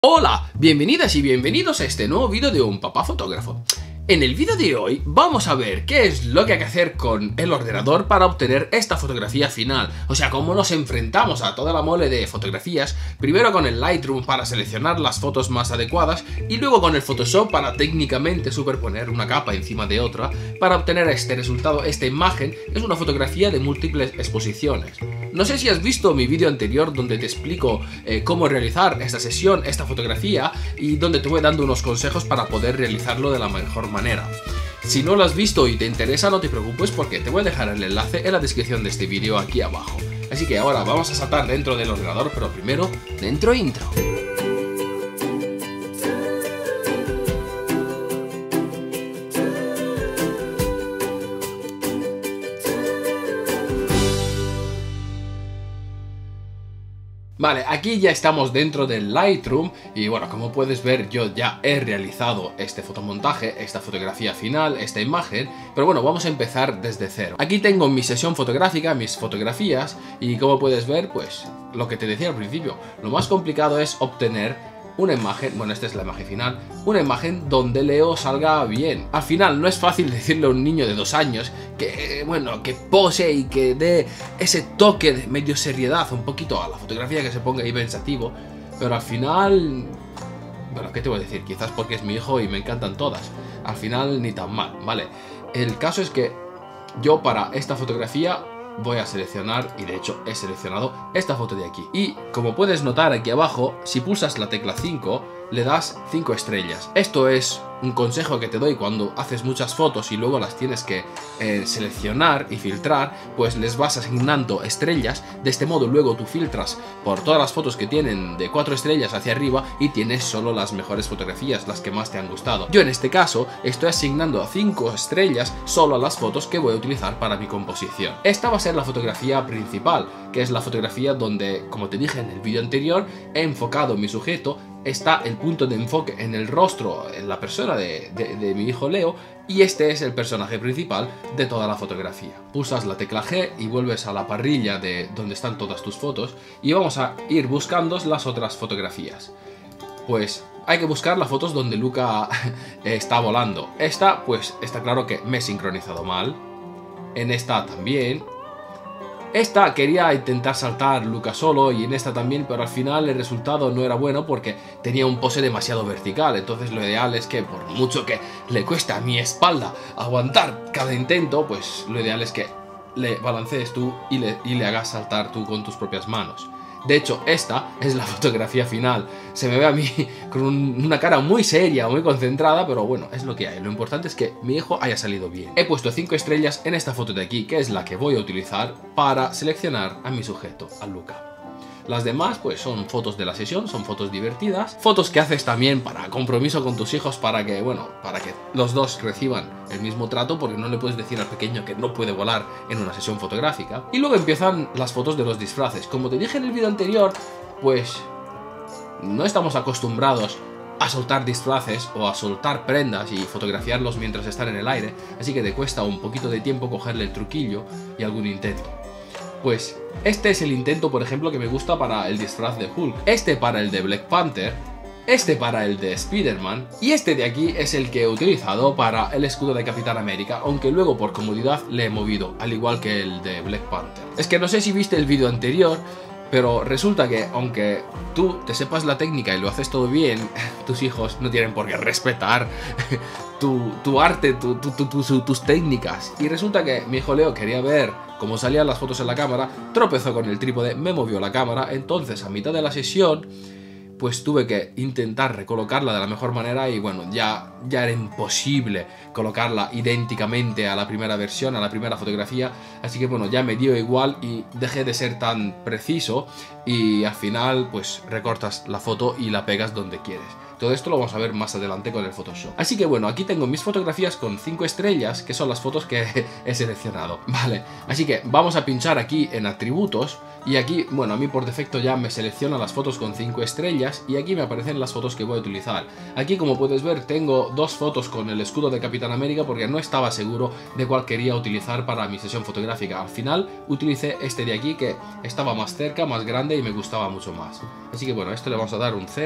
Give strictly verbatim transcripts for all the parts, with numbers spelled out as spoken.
Hola, bienvenidas y bienvenidos a este nuevo vídeo de un papá fotógrafo. En el vídeo de hoy vamos a ver qué es lo que hay que hacer con el ordenador para obtener esta fotografía final. O sea, cómo nos enfrentamos a toda la mole de fotografías, primero con el Lightroom para seleccionar las fotos más adecuadas y luego con el Photoshop para técnicamente superponer una capa encima de otra para obtener este resultado. Esta imagen es una fotografía de múltiples exposiciones. No sé si has visto mi vídeo anterior donde te explico eh, cómo realizar esta sesión, esta fotografía, y donde te voy dando unos consejos para poder realizarlo de la mejor manera. Si no lo has visto y te interesa, no te preocupes porque te voy a dejar el enlace en la descripción de este vídeo aquí abajo. Así que ahora vamos a saltar dentro del ordenador, pero primero, dentro intro. Vale, aquí ya estamos dentro del Lightroom y bueno, como puedes ver yo ya he realizado este fotomontaje, esta fotografía final, esta imagen, pero bueno, vamos a empezar desde cero. Aquí tengo mi sesión fotográfica, mis fotografías y como puedes ver, pues lo que te decía al principio, lo más complicado es obtener una imagen, bueno, esta es la imagen final, una imagen donde Leo salga bien. Al final no es fácil decirle a un niño de dos años que, bueno, que pose y que dé ese toque de medio seriedad un poquito a la fotografía, que se ponga ahí pensativo, pero al final, bueno, ¿qué te voy a decir? Quizás porque es mi hijo y me encantan todas. Al final ni tan mal, ¿vale? El caso es que yo para esta fotografía voy a seleccionar, y de hecho he seleccionado esta foto de aquí. Y como puedes notar aquí abajo, si pulsas la tecla cinco, le das cinco estrellas. Esto es un consejo que te doy cuando haces muchas fotos y luego las tienes que eh, seleccionar y filtrar, pues les vas asignando estrellas. De este modo luego tú filtras por todas las fotos que tienen de cuatro estrellas hacia arriba y tienes solo las mejores fotografías, las que más te han gustado. Yo en este caso estoy asignando a cinco estrellas solo a las fotos que voy a utilizar para mi composición. Esta va a ser la fotografía principal, que es la fotografía donde, como te dije en el vídeo anterior, he enfocado mi sujeto. Está el punto de enfoque en el rostro, en la persona de, de, de mi hijo Leo, y este es el personaje principal de toda la fotografía. Pulsas la tecla G y vuelves a la parrilla de donde están todas tus fotos y vamos a ir buscando las otras fotografías. Pues hay que buscar las fotos donde Luca está volando. Esta, pues está claro que me he sincronizado mal. En esta también. Esta quería intentar saltar Luca solo y en esta también, pero al final el resultado no era bueno porque tenía un pose demasiado vertical. Entonces lo ideal es que, por mucho que le cueste a mi espalda aguantar cada intento, pues lo ideal es que le balancees tú y le, y le hagas saltar tú con tus propias manos. De hecho, esta es la fotografía final. Se me ve a mí con un, una cara muy seria, muy concentrada, pero bueno, es lo que hay. Lo importante es que mi hijo haya salido bien. He puesto cinco estrellas en esta foto de aquí, que es la que voy a utilizar para seleccionar a mi sujeto, a Luca. Las demás pues son fotos de la sesión, son fotos divertidas, fotos que haces también para compromiso con tus hijos, para que, bueno, para que los dos reciban el mismo trato, porque no le puedes decir al pequeño que no puede volar en una sesión fotográfica. Y luego empiezan las fotos de los disfraces. Como te dije en el vídeo anterior, pues no estamos acostumbrados a soltar disfraces o a soltar prendas y fotografiarlos mientras están en el aire, así que te cuesta un poquito de tiempo cogerle el truquillo y algún intento. Pues este es el intento, por ejemplo, que me gusta para el disfraz de Hulk, este para el de Black Panther, este para el de Spider-Man y este de aquí es el que he utilizado para el escudo de Capitán América, aunque luego por comodidad le he movido, al igual que el de Black Panther. Es que no sé si viste el vídeo anterior, pero resulta que aunque tú te sepas la técnica y lo haces todo bien, tus hijos no tienen por qué respetar tu, tu arte, tu, tu, tu, tu, tus técnicas. Y resulta que mi hijo Leo quería ver cómo salían las fotos en la cámara, tropezó con el trípode, me movió la cámara, entonces a mitad de la sesión pues tuve que intentar recolocarla de la mejor manera y bueno, ya, ya era imposible colocarla idénticamente a la primera versión, a la primera fotografía, así que bueno, ya me dio igual y dejé de ser tan preciso y al final pues recortas la foto y la pegas donde quieres. Todo esto lo vamos a ver más adelante con el Photoshop. Así que bueno, aquí tengo mis fotografías con cinco estrellas, que son las fotos que he seleccionado. Vale, así que vamos a pinchar aquí en atributos y aquí, bueno, a mí por defecto ya me selecciona las fotos con cinco estrellas y aquí me aparecen las fotos que voy a utilizar. Aquí, como puedes ver, tengo dos fotos con el escudo de Capitán América porque no estaba seguro de cuál quería utilizar para mi sesión fotográfica. Al final utilicé este de aquí, que estaba más cerca, más grande y me gustaba mucho más. Así que bueno, a esto le vamos a dar un cero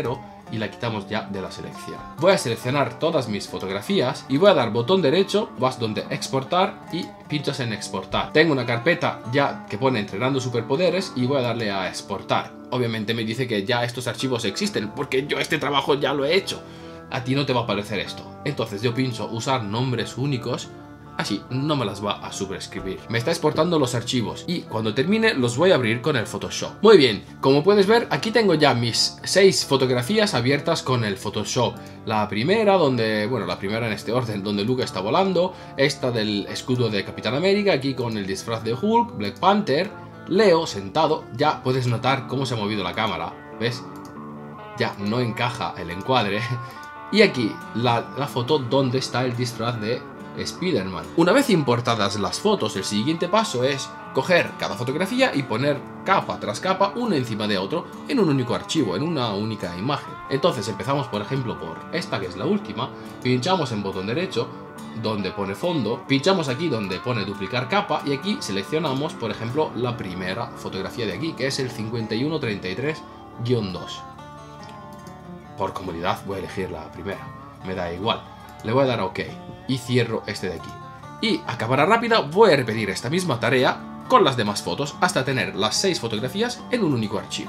y la quitamos ya de la selección. Voy a seleccionar todas mis fotografías y voy a dar botón derecho, vas donde exportar y pinchas en exportar. Tengo una carpeta ya que pone entrenando superpoderes y voy a darle a exportar. Obviamente me dice que ya estos archivos existen porque yo este trabajo ya lo he hecho. A ti no te va a aparecer esto. Entonces yo pincho usar nombres únicos. Así no me las va a sobreescribir. Me está exportando los archivos y cuando termine los voy a abrir con el Photoshop. Muy bien, como puedes ver aquí tengo ya mis seis fotografías abiertas con el Photoshop. La primera donde, bueno, la primera en este orden donde Luke está volando. Esta del escudo de Capitán América, aquí con el disfraz de Hulk, Black Panther, Leo sentado. Ya puedes notar cómo se ha movido la cámara, ¿ves? Ya no encaja el encuadre. Y aquí la, la foto donde está el disfraz de Spider-Man. Una vez importadas las fotos, el siguiente paso es coger cada fotografía y poner capa tras capa, uno encima de otro, en un único archivo, en una única imagen. Entonces empezamos, por ejemplo, por esta, que es la última, pinchamos en botón derecho, donde pone fondo, pinchamos aquí donde pone duplicar capa, y aquí seleccionamos, por ejemplo, la primera fotografía de aquí, que es el cincuenta y uno treinta y tres guión dos. Por comodidad voy a elegir la primera, me da igual. Le voy a dar a OK y cierro este de aquí. Y a cámara rápida voy a repetir esta misma tarea con las demás fotos hasta tener las seis fotografías en un único archivo.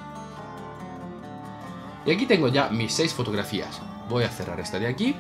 Y aquí tengo ya mis seis fotografías. Voy a cerrar esta de aquí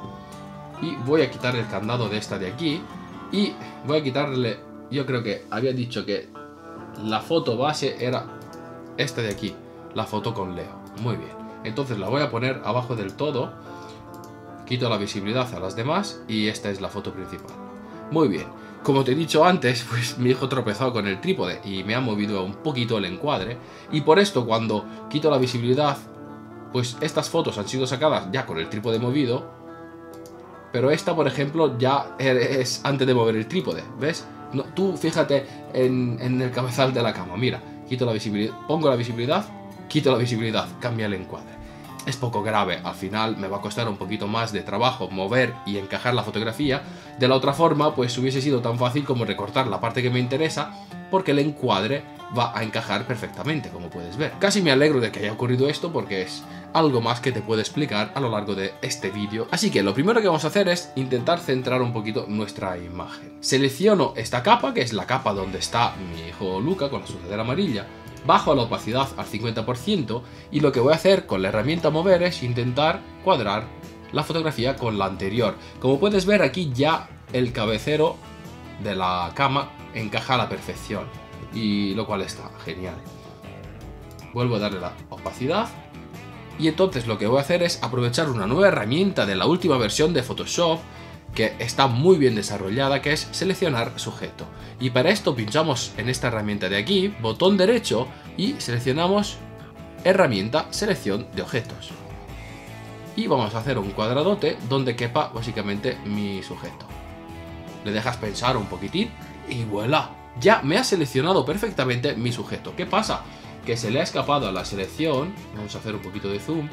y voy a quitar el candado de esta de aquí y voy a quitarle, yo creo que había dicho que la foto base era esta de aquí, la foto con Leo. Muy bien, entonces la voy a poner abajo del todo. Quito la visibilidad a las demás y esta es la foto principal. Muy bien, como te he dicho antes, pues mi hijo tropezó con el trípode y me ha movido un poquito el encuadre. Y por esto cuando quito la visibilidad, pues estas fotos han sido sacadas ya con el trípode movido. Pero esta, por ejemplo, ya es antes de mover el trípode, ¿ves? No, tú fíjate en, en el cabezal de la cama, mira, quito la visibilidad, pongo la visibilidad, quito la visibilidad, cambia el encuadre. Es poco grave, al final me va a costar un poquito más de trabajo mover y encajar la fotografía. De la otra forma, pues hubiese sido tan fácil como recortar la parte que me interesa, porque el encuadre va a encajar perfectamente, como puedes ver. Casi me alegro de que haya ocurrido esto porque es algo más que te puedo explicar a lo largo de este vídeo. Así que lo primero que vamos a hacer es intentar centrar un poquito nuestra imagen. Selecciono esta capa, que es la capa donde está mi hijo Luca con la sudadera amarilla. Bajo la opacidad al cincuenta por ciento y lo que voy a hacer con la herramienta mover es intentar cuadrar la fotografía con la anterior. Como puedes ver aquí ya el cabecero de la cama encaja a la perfección, y lo cual está genial. Vuelvo a darle la opacidad y entonces lo que voy a hacer es aprovechar una nueva herramienta de la última versión de Photoshop que está muy bien desarrollada, que es seleccionar sujeto. Y para esto pinchamos en esta herramienta de aquí, botón derecho, y seleccionamos herramienta selección de objetos. Y vamos a hacer un cuadradote donde quepa básicamente mi sujeto. Le dejas pensar un poquitín y voilà, ya me ha seleccionado perfectamente mi sujeto. ¿Qué pasa? Que se le ha escapado a la selección, vamos a hacer un poquito de zoom,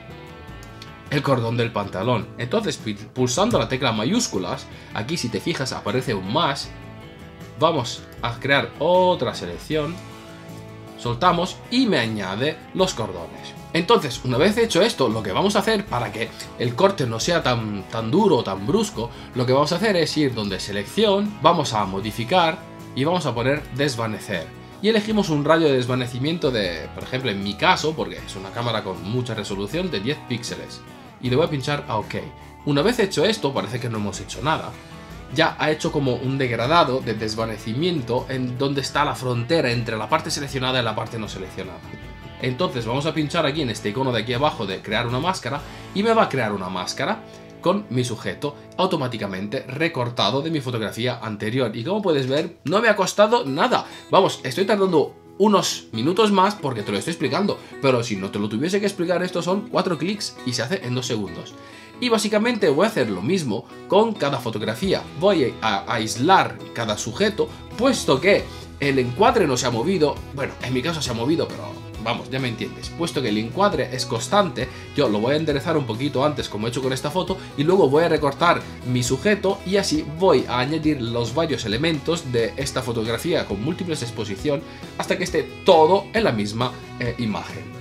el cordón del pantalón. Entonces, pulsando la tecla mayúsculas, aquí si te fijas aparece un más, vamos a crear otra selección, soltamos y me añade los cordones. Entonces, una vez hecho esto, lo que vamos a hacer para que el corte no sea tan, tan duro o tan brusco, lo que vamos a hacer es ir donde selección, vamos a modificar y vamos a poner desvanecer. Y elegimos un radio de desvanecimiento de, por ejemplo, en mi caso, porque es una cámara con mucha resolución, de diez píxeles. Y le voy a pinchar a OK. Una vez hecho esto, parece que no hemos hecho nada. Ya ha hecho como un degradado de desvanecimiento en donde está la frontera entre la parte seleccionada y la parte no seleccionada. Entonces vamos a pinchar aquí en este icono de aquí abajo de crear una máscara y me va a crear una máscara con mi sujeto automáticamente recortado de mi fotografía anterior. Y como puedes ver, no me ha costado nada. Vamos, estoy tardando unos minutos más porque te lo estoy explicando, pero si no te lo tuviese que explicar, estos son cuatro clics y se hace en dos segundos. Y básicamente voy a hacer lo mismo con cada fotografía. Voy a aislar cada sujeto, puesto que el encuadre no se ha movido. Bueno, en mi caso se ha movido, pero vamos, ya me entiendes. Puesto que el encuadre es constante, yo lo voy a enderezar un poquito antes, como he hecho con esta foto, y luego voy a recortar mi sujeto y así voy a añadir los varios elementos de esta fotografía con múltiples exposición hasta que esté todo en la misma eh, imagen.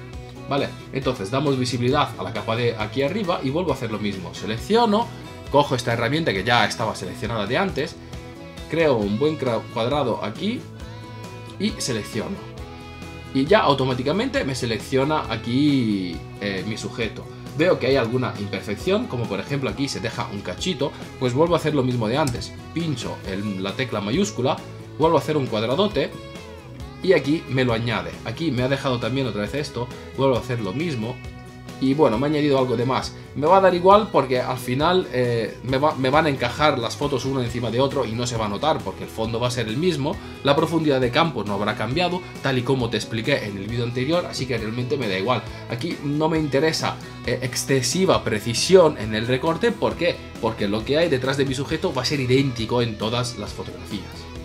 ¿vale? Entonces damos visibilidad a la capa de aquí arriba y vuelvo a hacer lo mismo. Selecciono, cojo esta herramienta que ya estaba seleccionada de antes, creo un buen cuadrado aquí y selecciono. Y ya automáticamente me selecciona aquí eh, mi sujeto. Veo que hay alguna imperfección, como por ejemplo aquí se deja un cachito, pues vuelvo a hacer lo mismo de antes. Pincho en la tecla mayúscula, vuelvo a hacer un cuadradote y aquí me lo añade. Aquí me ha dejado también otra vez esto, vuelvo a hacer lo mismo. Y bueno, me ha añadido algo de más. Me va a dar igual porque al final eh, me, va, me van a encajar las fotos uno encima de otro y no se va a notar porque el fondo va a ser el mismo. La profundidad de campo no habrá cambiado, tal y como te expliqué en el vídeo anterior, así que realmente me da igual. Aquí no me interesa eh, excesiva precisión en el recorte. ¿Por qué? Porque lo que hay detrás de mi sujeto va a ser idéntico en todas las fotografías.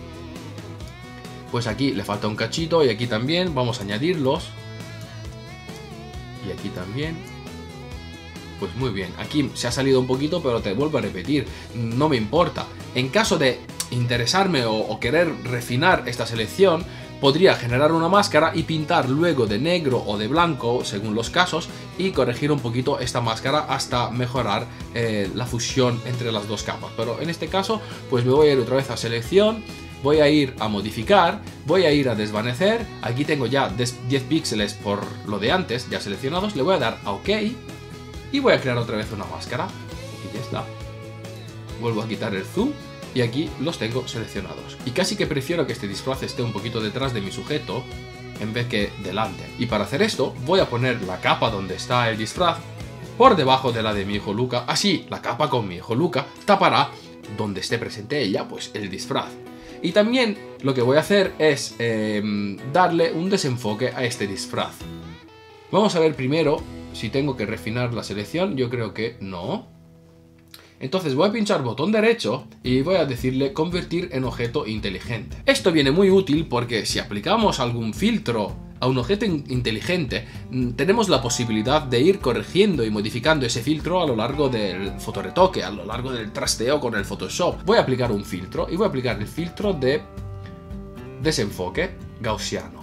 Pues aquí le falta un cachito y aquí también vamos a añadirlos. Y aquí también. Pues muy bien, aquí se ha salido un poquito, pero te vuelvo a repetir, no me importa. En caso de interesarme o, o querer refinar esta selección, podría generar una máscara y pintar luego de negro o de blanco, según los casos, y corregir un poquito esta máscara hasta mejorar eh, la fusión entre las dos capas. Pero en este caso, pues me voy a ir otra vez a selección. Voy a ir a modificar, voy a ir a desvanecer, aquí tengo ya diez píxeles por lo de antes, ya seleccionados, le voy a dar a OK y voy a crear otra vez una máscara. Aquí ya está. Vuelvo a quitar el zoom y aquí los tengo seleccionados. Y casi que prefiero que este disfraz esté un poquito detrás de mi sujeto en vez que delante. Y para hacer esto voy a poner la capa donde está el disfraz por debajo de la de mi hijo Luca, así la capa con mi hijo Luca tapará donde esté presente ella, pues el disfraz. Y también lo que voy a hacer es eh, darle un desenfoque a este disfraz. Vamos a ver primero si tengo que refinar la selección. Yo creo que no. Entonces voy a pinchar botón derecho y voy a decirle convertir en objeto inteligente. Esto viene muy útil porque si aplicamos algún filtro a un objeto in- inteligente, tenemos la posibilidad de ir corrigiendo y modificando ese filtro a lo largo del fotoretoque, a lo largo del trasteo con el Photoshop. Voy a aplicar un filtro y voy a aplicar el filtro de desenfoque gaussiano.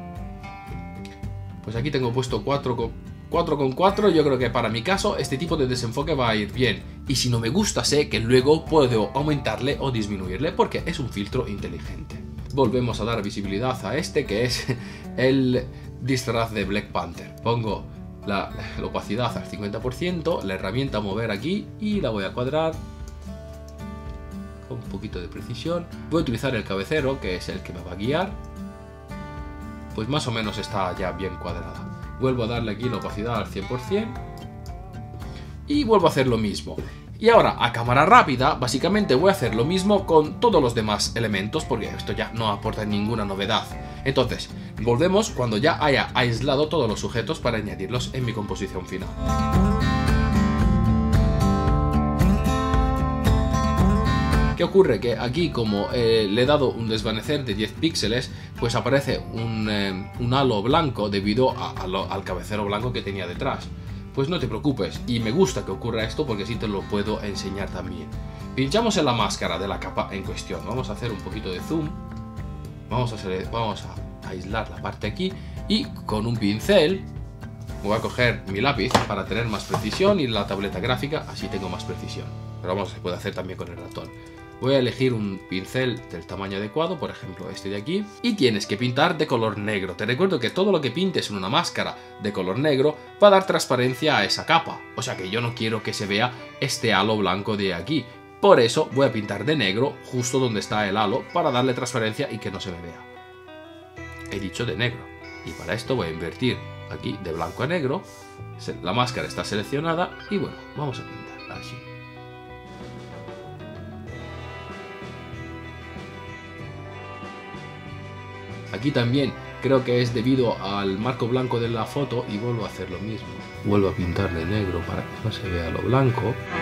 Pues aquí tengo puesto cuatro con cuatro, yo creo que para mi caso este tipo de desenfoque va a ir bien. Y si no me gusta, sé que luego puedo aumentarle o disminuirle porque es un filtro inteligente. Volvemos a dar visibilidad a este, que es el disfraz de Black Panther. Pongo la, la opacidad al cincuenta por ciento, la herramienta mover aquí y la voy a cuadrar con un poquito de precisión. Voy a utilizar el cabecero, que es el que me va a guiar. Pues más o menos está ya bien cuadrada. Vuelvo a darle aquí la opacidad al cien por cien y vuelvo a hacer lo mismo. Y ahora, a cámara rápida, básicamente voy a hacer lo mismo con todos los demás elementos, porque esto ya no aporta ninguna novedad. Entonces, volvemos cuando ya haya aislado todos los sujetos para añadirlos en mi composición final. ¿Qué ocurre? Que aquí, como eh, le he dado un desvanecer de diez píxeles, pues aparece un, eh, un halo blanco debido a, a lo, al cabecero blanco que tenía detrás. Pues no te preocupes, y me gusta que ocurra esto porque así te lo puedo enseñar también. Pinchamos en la máscara de la capa en cuestión, vamos a hacer un poquito de zoom, vamos a, hacer, vamos a aislar la parte aquí y con un pincel voy a coger mi lápiz para tener más precisión y la tableta gráfica, así tengo más precisión. Pero vamos, se puede hacer también con el ratón. Voy a elegir un pincel del tamaño adecuado, por ejemplo este de aquí, y tienes que pintar de color negro. Te recuerdo que todo lo que pintes en una máscara de color negro va a dar transparencia a esa capa, o sea que yo no quiero que se vea este halo blanco de aquí. Por eso voy a pintar de negro justo donde está el halo para darle transparencia y que no se me vea. He dicho de negro, y para esto voy a invertir aquí de blanco a negro. La máscara está seleccionada y bueno, vamos a pintar así. Aquí también creo que es debido al marco blanco de la foto y vuelvo a hacer lo mismo. Vuelvo a pintar de negro para que no se vea lo blanco.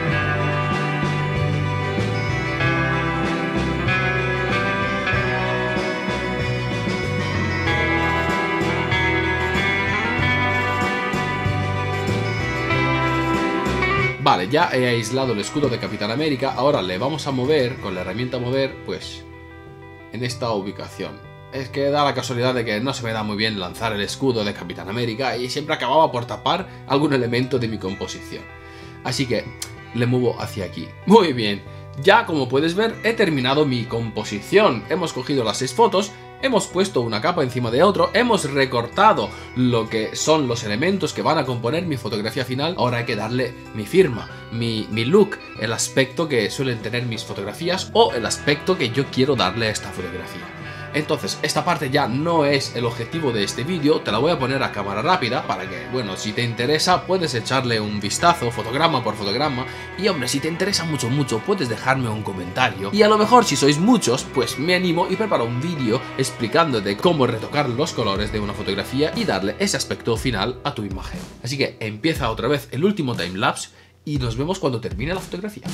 Vale, ya he aislado el escudo de Capitán América. Ahora le vamos a mover con la herramienta mover, pues en esta ubicación. es que da la casualidad de que no se me da muy bien lanzar el escudo de Capitán América y siempre acababa por tapar algún elemento de mi composición. Así que le muevo hacia aquí. Muy bien, ya como puedes ver he terminado mi composición. Hemos cogido las seis fotos, hemos puesto una capa encima de otro, hemos recortado lo que son los elementos que van a componer mi fotografía final. Ahora hay que darle mi firma, mi, mi look, el aspecto que suelen tener mis fotografías o el aspecto que yo quiero darle a esta fotografía. Entonces, esta parte ya no es el objetivo de este vídeo, te la voy a poner a cámara rápida para que, bueno, si te interesa puedes echarle un vistazo, fotograma por fotograma, y hombre, si te interesa mucho mucho puedes dejarme un comentario, y a lo mejor si sois muchos, pues me animo y preparo un vídeo explicándote cómo retocar los colores de una fotografía y darle ese aspecto final a tu imagen. Así que empieza otra vez el último timelapse y nos vemos cuando termine la fotografía.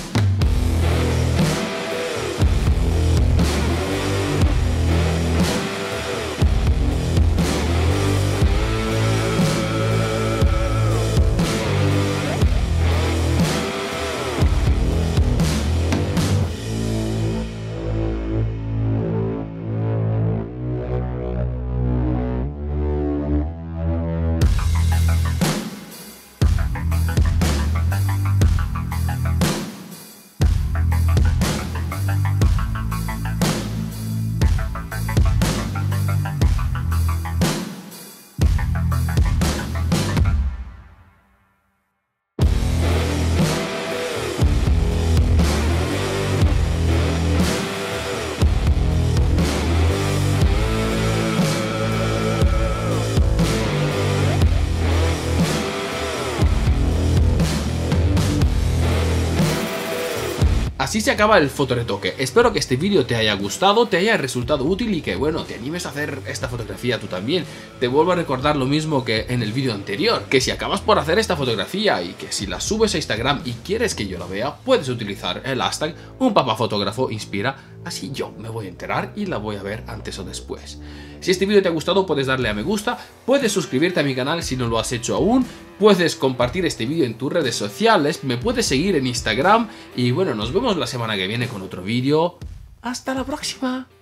Así se acaba el fotoretoque. Espero que este vídeo te haya gustado, te haya resultado útil y que, bueno, te animes a hacer esta fotografía tú también. Te vuelvo a recordar lo mismo que en el vídeo anterior, que si acabas por hacer esta fotografía y que si la subes a Instagram y quieres que yo la vea, puedes utilizar el hashtag unpapafotógrafo-inspira, así yo me voy a enterar y la voy a ver antes o después. Si este vídeo te ha gustado puedes darle a me gusta, puedes suscribirte a mi canal si no lo has hecho aún, puedes compartir este vídeo en tus redes sociales, me puedes seguir en Instagram y bueno, nos vemos la semana que viene con otro vídeo. ¡Hasta la próxima!